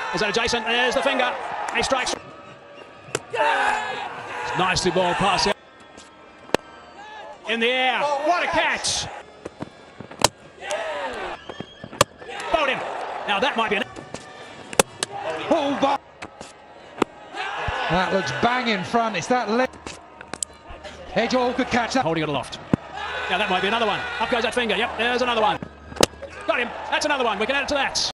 Is that adjacent? There's the finger. He strikes. It's nicely ball pass out. In the air. What a catch! Bowled him. Now that might be an... Oh, that looks bang in front. It's that leg. Edge all could catch that. Holding it aloft. Now that might be another one. Up goes that finger. Yep, there's another one. Got him. That's another one. We can add it to that.